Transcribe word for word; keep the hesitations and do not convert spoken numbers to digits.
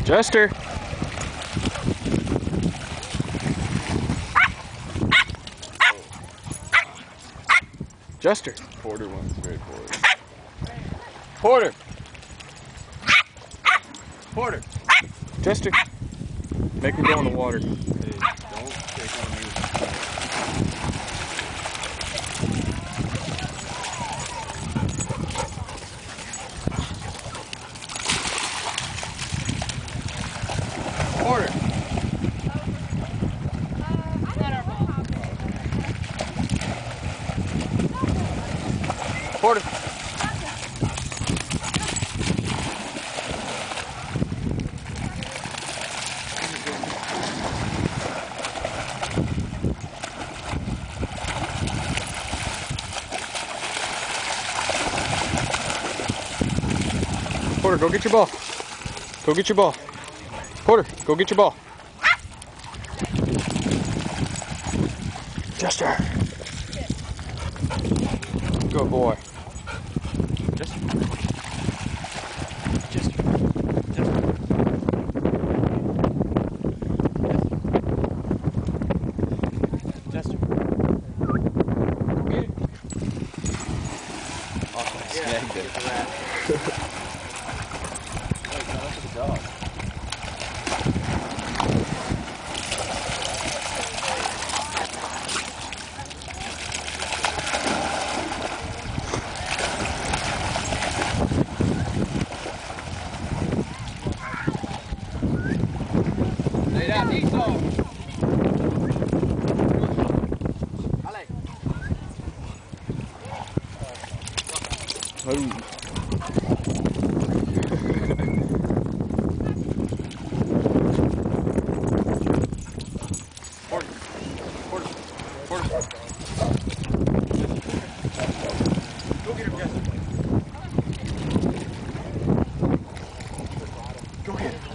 Jester. Jester. Porter went straight for it. Porter. Porter. Jester. Make him go in the water. Hey, don't take on me. Porter. Porter. Porter, go get your ball. Go get your ball. Porter, go get your ball. Jester. Good boy. Jester. Jester. Jester. Jester. Get it. Oh, I snagged it. Good dog. Lay down, Esau. Allez. Oh. Porter. Porter. Porter. Go get him, Jesse. Go get him.